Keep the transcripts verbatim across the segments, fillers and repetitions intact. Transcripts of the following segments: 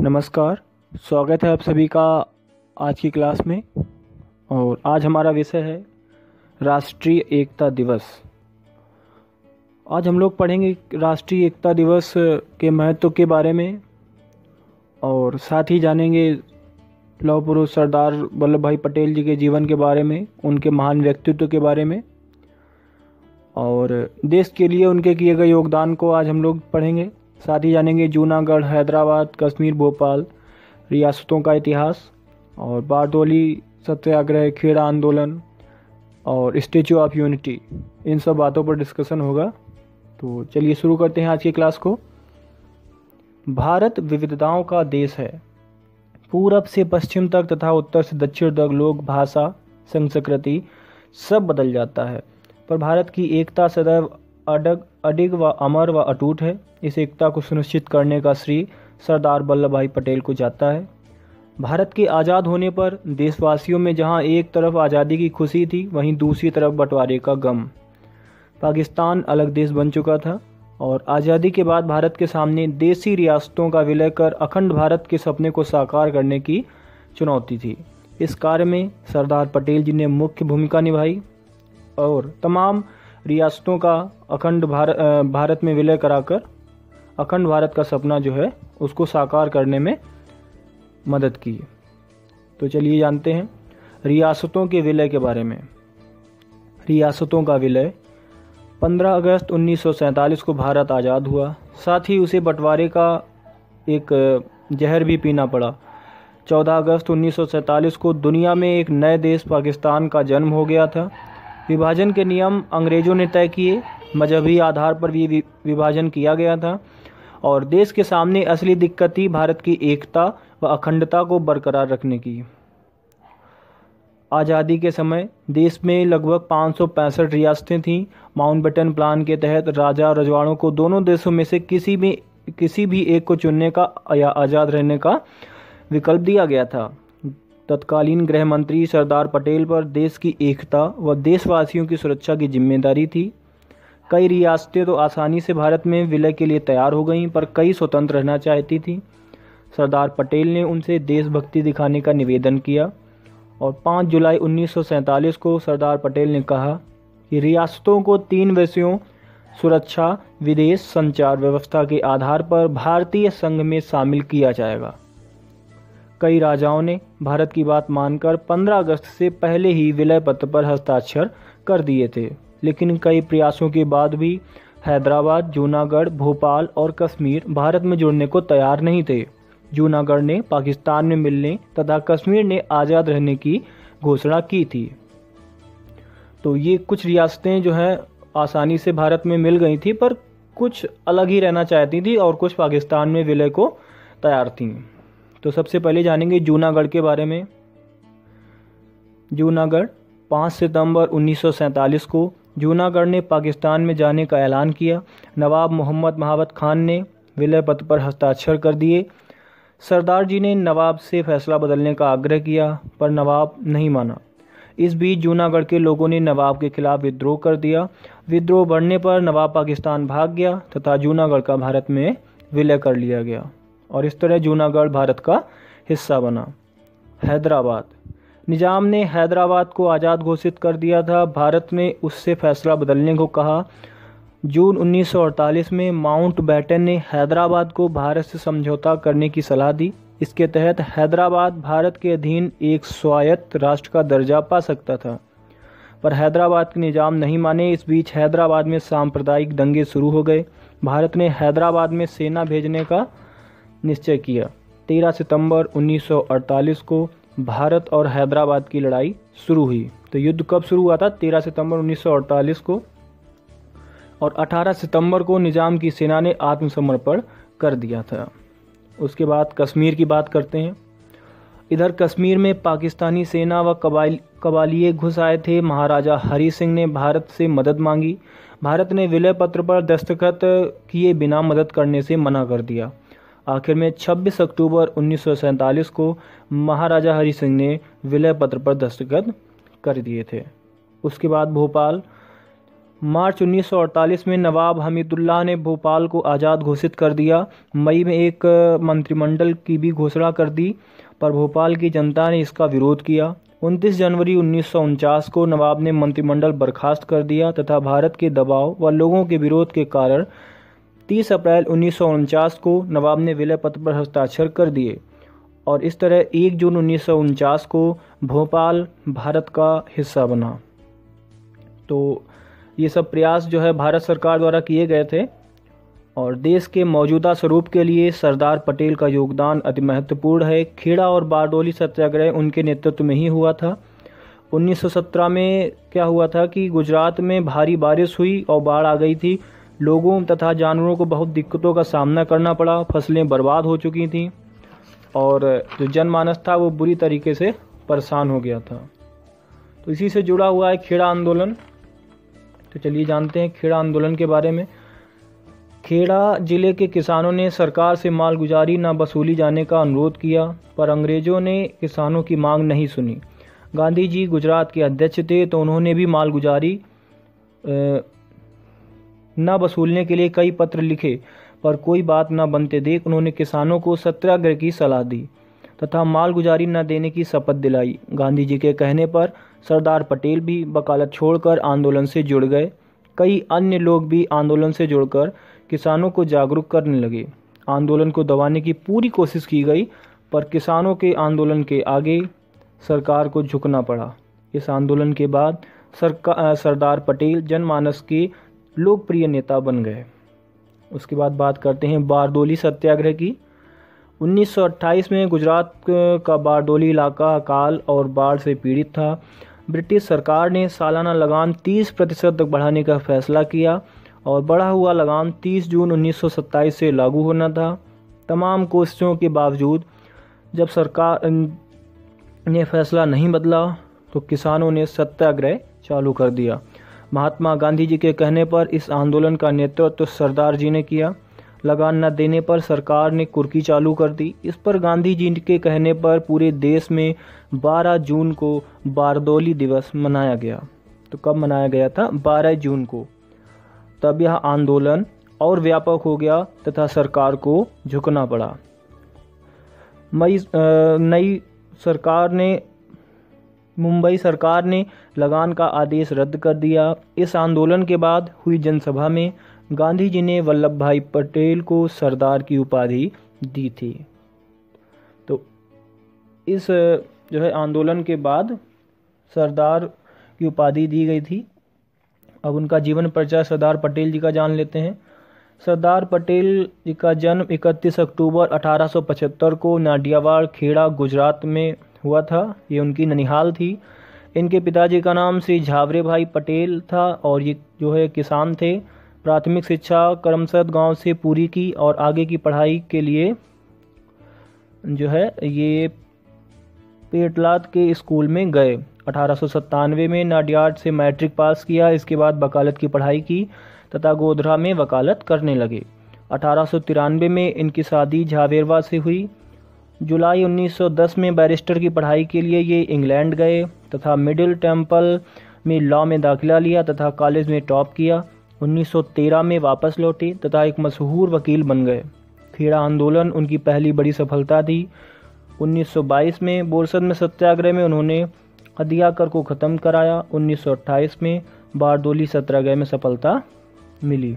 नमस्कार। स्वागत है आप सभी का आज की क्लास में। और आज हमारा विषय है राष्ट्रीय एकता दिवस। आज हम लोग पढ़ेंगे राष्ट्रीय एकता दिवस के महत्व के बारे में और साथ ही जानेंगे लौह पुरुष सरदार वल्लभ भाई पटेल जी के जीवन के बारे में, उनके महान व्यक्तित्व के बारे में और देश के लिए उनके किए गए योगदान को आज हम लोग पढ़ेंगे। साथ ही जानेंगे जूनागढ़, हैदराबाद, कश्मीर, भोपाल रियासतों का इतिहास और बारडोली सत्याग्रह, खेड़ा आंदोलन और स्टैचू ऑफ यूनिटी, इन सब बातों पर डिस्कशन होगा। तो चलिए शुरू करते हैं आज की क्लास को। भारत विविधताओं का देश है। पूरब से पश्चिम तक तथा उत्तर से दक्षिण तक लोग, भाषा, संस्कृति सब बदल जाता है, पर भारत की एकता सदैव अडग अडिग व अमर व अटूट है। इस एकता को सुनिश्चित करने का श्रेय सरदार वल्लभ भाई पटेल को जाता है। भारत के आज़ाद होने पर देशवासियों में जहां एक तरफ आज़ादी की खुशी थी, वहीं दूसरी तरफ बंटवारे का गम। पाकिस्तान अलग देश बन चुका था और आज़ादी के बाद भारत के सामने देसी रियासतों का विलय कर अखंड भारत के सपने को साकार करने की चुनौती थी। इस कार्य में सरदार पटेल जी ने मुख्य भूमिका निभाई और तमाम रियासतों का अखंड भारत भारत में विलय कराकर अखंड भारत का सपना जो है उसको साकार करने में मदद की। तो चलिए जानते हैं रियासतों के विलय के बारे में। रियासतों का विलय पंद्रह अगस्त उन्नीस सौ सैंतालीस को भारत आज़ाद हुआ। साथ ही उसे बंटवारे का एक जहर भी पीना पड़ा। चौदह अगस्त उन्नीस सौ सैंतालीस को दुनिया में एक नए देश पाकिस्तान का जन्म हो गया था। विभाजन के नियम अंग्रेज़ों ने तय किए। मजहबी आधार पर भी विभाजन किया गया था और देश के सामने असली दिक्कत थी भारत की एकता व अखंडता को बरकरार रखने की। आज़ादी के समय देश में लगभग पाँच सौ पैंसठ रियासतें थीं। माउंटबेटन प्लान के तहत राजा रजवाड़ों को दोनों देशों में से किसी भी किसी भी एक को चुनने का या आज़ाद रहने का विकल्प दिया गया था। तत्कालीन गृह मंत्री सरदार पटेल पर देश की एकता व देशवासियों की सुरक्षा की जिम्मेदारी थी। कई रियासतें तो आसानी से भारत में विलय के लिए तैयार हो गईं, पर कई स्वतंत्र रहना चाहती थीं। सरदार पटेल ने उनसे देशभक्ति दिखाने का निवेदन किया और पाँच जुलाई उन्नीस सौ सैंतालीस को सरदार पटेल ने कहा कि रियासतों को तीन विषयों सुरक्षा, विदेश, संचार व्यवस्था के आधार पर भारतीय संघ में शामिल किया जाएगा। कई राजाओं ने भारत की बात मानकर पंद्रह अगस्त से पहले ही विलय पत्र पर हस्ताक्षर कर दिए थे, लेकिन कई प्रयासों के बाद भी हैदराबाद, जूनागढ़, भोपाल और कश्मीर भारत में जुड़ने को तैयार नहीं थे। जूनागढ़ ने पाकिस्तान में मिलने तथा कश्मीर ने आज़ाद रहने की घोषणा की थी। तो ये कुछ रियासतें जो हैं आसानी से भारत में मिल गई थी, पर कुछ अलग ही रहना चाहती थी और कुछ पाकिस्तान में विलय को तैयार थीं। तो सबसे पहले जानेंगे जूनागढ़ के बारे में। जूनागढ़ पाँच सितंबर उन्नीस सौ सैंतालीस को जूनागढ़ ने पाकिस्तान में जाने का ऐलान किया। नवाब मोहम्मद महावत खान ने विलय पत्र पर हस्ताक्षर कर दिए। सरदार जी ने नवाब से फैसला बदलने का आग्रह किया, पर नवाब नहीं माना। इस बीच जूनागढ़ के लोगों ने नवाब के खिलाफ विद्रोह कर दिया। विद्रोह बढ़ने पर नवाब पाकिस्तान भाग गया तथा जूनागढ़ का भारत में विलय कर लिया गया और इस तरह जूनागढ़ भारत का हिस्सा बना। हैदराबाद निजाम ने हैदराबाद को आज़ाद घोषित कर दिया था। भारत ने उससे फैसला बदलने को कहा। जून उन्नीस सौ अड़तालीस में माउंटबेटन ने हैदराबाद को भारत से समझौता करने की सलाह दी। इसके तहत हैदराबाद भारत के अधीन एक स्वायत्त राष्ट्र का दर्जा पा सकता था, पर हैदराबाद के निजाम नहीं माने। इस बीच हैदराबाद में सांप्रदायिक दंगे शुरू हो गए। भारत ने हैदराबाद में सेना भेजने का निश्चय किया। तेरह सितंबर उन्नीस सौ अड़तालीस को भारत और हैदराबाद की लड़ाई शुरू हुई। तो युद्ध कब शुरू हुआ था? तेरह सितंबर उन्नीस सौ अड़तालीस को, और अठारह सितंबर को निजाम की सेना ने आत्मसमर्पण कर दिया था। उसके बाद कश्मीर की बात करते हैं। इधर कश्मीर में पाकिस्तानी सेना व कबाइल कबालिए घुस आए थे। महाराजा हरि सिंह ने भारत से मदद मांगी। भारत ने विलय पत्र पर दस्तखत किए बिना मदद करने से मना कर दिया। आखिर में छब्बीस अक्टूबर उन्नीस सौ सैंतालीस को महाराजा हरि सिंह ने विलय पत्र पर दस्तखत कर दिए थे। उसके बाद भोपाल मार्च उन्नीस सौ अड़तालीस में नवाब हमीदुल्लाह ने भोपाल को आज़ाद घोषित कर दिया। मई में एक मंत्रिमंडल की भी घोषणा कर दी, पर भोपाल की जनता ने इसका विरोध किया। उनतीस जनवरी उन्नीस सौ उनचास को नवाब ने मंत्रिमंडल बर्खास्त कर दिया तथा भारत के दबाव व लोगों के विरोध के कारण तीस अप्रैल उन्नीस सौ उनचास को नवाब ने विलय पत्र पर हस्ताक्षर कर दिए और इस तरह एक जून उन्नीस सौ उनचास को भोपाल भारत का हिस्सा बना। तो ये सब प्रयास जो है भारत सरकार द्वारा किए गए थे और देश के मौजूदा स्वरूप के लिए सरदार पटेल का योगदान अति महत्वपूर्ण है। खेड़ा और बारडोली सत्याग्रह उनके नेतृत्व में ही हुआ था। उन्नीस सौ सत्रह में क्या हुआ था कि गुजरात में भारी बारिश हुई और बाढ़ आ गई थी। लोगों तथा जानवरों को बहुत दिक्कतों का सामना करना पड़ा, फसलें बर्बाद हो चुकी थीं और जो जनमानस था वो बुरी तरीके से परेशान हो गया था। तो इसी से जुड़ा हुआ है खेड़ा आंदोलन। तो चलिए जानते हैं खेड़ा आंदोलन के बारे में। खेड़ा जिले के किसानों ने सरकार से मालगुजारी न वसूली जाने का अनुरोध किया, पर अंग्रेजों ने किसानों की मांग नहीं सुनी। गांधी जी गुजरात के अध्यक्ष थे, तो उन्होंने भी मालगुजारी न वसूलने के लिए कई पत्र लिखे, पर कोई बात न बनते देख उन्होंने किसानों को सत्याग्रह की सलाह दी तथा मालगुजारी न देने की शपथ दिलाई। गांधी जी के कहने पर सरदार पटेल भी वकालत छोड़कर आंदोलन से जुड़ गए। कई अन्य लोग भी आंदोलन से जुड़कर किसानों को जागरूक करने लगे। आंदोलन को दबाने की पूरी कोशिश की गई, पर किसानों के आंदोलन के आगे सरकार को झुकना पड़ा। इस आंदोलन के बाद सरकार सरदार पटेल जनमानस के लोकप्रिय नेता बन गए। उसके बाद बात करते हैं बारडोली सत्याग्रह की। उन्नीस सौ अट्ठाईस में गुजरात का बारडोली इलाका अकाल और बाढ़ से पीड़ित था। ब्रिटिश सरकार ने सालाना लगान तीस प्रतिशत तक बढ़ाने का फैसला किया और बढ़ा हुआ लगान तीस जून उन्नीस सौ सत्ताईस से लागू होना था। तमाम कोशिशों के बावजूद जब सरकार ने फैसला नहीं बदला तो किसानों ने सत्याग्रह चालू कर दिया। महात्मा गांधी जी के कहने पर इस आंदोलन का नेतृत्व सरदार जी ने किया। लगान न देने पर सरकार ने कुर्की चालू कर दी। इस पर गांधी जी के कहने पर पूरे देश में बारह जून को बारडोली दिवस मनाया गया। तो कब मनाया गया था? बारह जून को। तब यह आंदोलन और व्यापक हो गया तथा सरकार को झुकना पड़ा। मई नई सरकार ने मुंबई सरकार ने लगान का आदेश रद्द कर दिया। इस आंदोलन के बाद हुई जनसभा में गांधी जी ने वल्लभ भाई पटेल को सरदार की उपाधि दी थी। तो इस जो है आंदोलन के बाद सरदार की उपाधि दी गई थी। अब उनका जीवन परिचय सरदार पटेल जी का जान लेते हैं। सरदार पटेल जी का जन्म इकतीस अक्टूबर अठारह सौ पचहत्तर को नाडियावाड़ खेड़ा गुजरात में हुआ था। ये उनकी ननिहाल थी। इनके पिताजी का नाम श्री झावरे भाई पटेल था और ये जो है किसान थे। प्राथमिक शिक्षा करमसद गांव से पूरी की और आगे की पढ़ाई के लिए जो है ये पेटलाद के स्कूल में गए। अठारह सौ सत्तानवे में नाडियाड से मैट्रिक पास किया। इसके बाद वकालत की पढ़ाई की तथा गोधरा में वकालत करने लगे। अठारह सौ तिरानवे में इनकी शादी झावेरवा से हुई। जुलाई उन्नीस सौ दस में बैरिस्टर की पढ़ाई के लिए ये इंग्लैंड गए तथा मिडिल टेम्पल में लॉ में दाखिला लिया तथा कॉलेज में टॉप किया। उन्नीस सौ तेरह में वापस लौटे तथा एक मशहूर वकील बन गए। खेड़ा आंदोलन उनकी पहली बड़ी सफलता थी। उन्नीस सौ बाईस में बोरसद में सत्याग्रह में उन्होंने हदिया कर को ख़त्म कराया। उन्नीस सौ अट्ठाईस में बारडोली सत्याग्रह में सफलता मिली।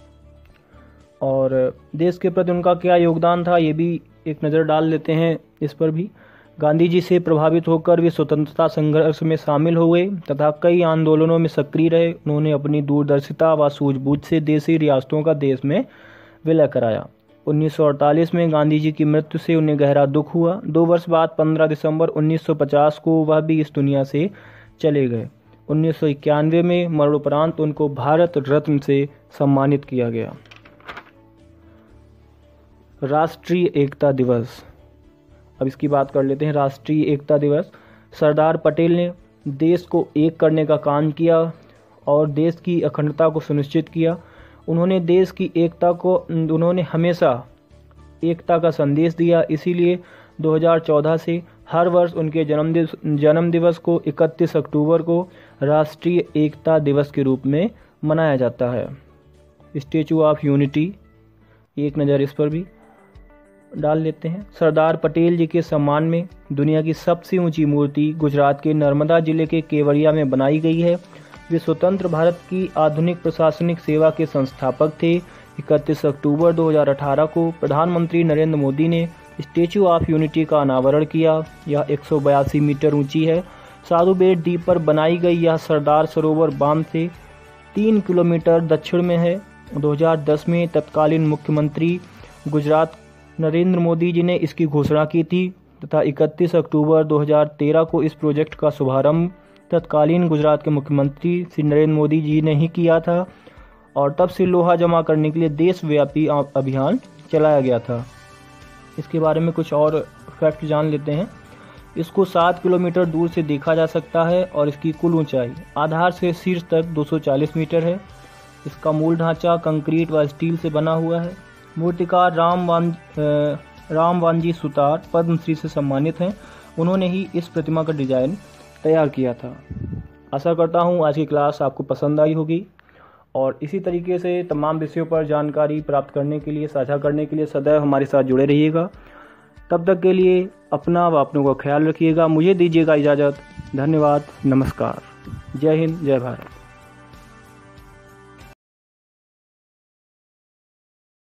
और देश के प्रति उनका क्या योगदान था ये भी एक नज़र डाल लेते हैं इस पर भी। गांधी जी से प्रभावित होकर वे स्वतंत्रता संघर्ष में शामिल हो गए तथा कई आंदोलनों में सक्रिय रहे। उन्होंने अपनी दूरदर्शिता व सूझबूझ से देशी रियासतों का देश में विलय कराया। उन्नीस सौ अड़तालीस में गांधी जी की मृत्यु से उन्हें गहरा दुख हुआ। दो वर्ष बाद पंद्रह दिसंबर उन्नीस सौ पचास को वह भी इस दुनिया से चले गए। उन्नीस सौ इक्यानवे में मरणोपरांत उनको भारत रत्न से सम्मानित किया गया। राष्ट्रीय एकता दिवस, अब इसकी बात कर लेते हैं। राष्ट्रीय एकता दिवस, सरदार पटेल ने देश को एक करने का काम किया और देश की अखंडता को सुनिश्चित किया। उन्होंने देश की एकता को उन्होंने हमेशा एकता का संदेश दिया। इसीलिए दो हज़ार चौदह से हर वर्ष उनके जन्म दिवस जन्म दिवस को इकतीस अक्टूबर को राष्ट्रीय एकता दिवस के रूप में मनाया जाता है। स्टेचू ऑफ यूनिटी, एक नज़र इस पर भी डाल लेते हैं। सरदार पटेल जी के सम्मान में दुनिया की सबसे ऊंची मूर्ति गुजरात के नर्मदा जिले के केवड़िया में बनाई गई है। वे स्वतंत्र भारत की आधुनिक प्रशासनिक सेवा के संस्थापक थे। इकतीस अक्टूबर दो हज़ार अठारह को प्रधानमंत्री नरेंद्र मोदी ने स्टेचू ऑफ यूनिटी का अनावरण किया। यह एक सौ बयासी मीटर ऊंची है। साधु बेट द्वीप पर बनाई गई यह सरदार सरोवर बांध से तीन किलोमीटर दक्षिण में है। दो हज़ार दस में तत्कालीन मुख्यमंत्री गुजरात नरेंद्र मोदी जी ने इसकी घोषणा की थी तथा इकतीस अक्टूबर दो हज़ार तेरह को इस प्रोजेक्ट का शुभारंभ तत्कालीन गुजरात के मुख्यमंत्री श्री नरेंद्र मोदी जी ने ही किया था और तब से लोहा जमा करने के लिए देशव्यापी अभियान चलाया गया था। इसके बारे में कुछ और फैक्ट जान लेते हैं। इसको सात किलोमीटर दूर से देखा जा सकता है और इसकी कुल ऊंचाई आधार से शीर्ष तक दो सौ चालीस मीटर है। इसका मूल ढांचा कंक्रीट व स्टील से बना हुआ है। मूर्तिकार राम वान राम वानजी सुतार पद्मश्री से सम्मानित हैं। उन्होंने ही इस प्रतिमा का डिजाइन तैयार किया था। आशा करता हूँ आज की क्लास आपको पसंद आई होगी और इसी तरीके से तमाम विषयों पर जानकारी प्राप्त करने के लिए, साझा करने के लिए सदैव हमारे साथ जुड़े रहिएगा। तब तक के लिए अपना व अपनों का ख्याल रखिएगा। मुझे दीजिएगा इजाज़त। धन्यवाद। नमस्कार। जय हिंद, जय भारत।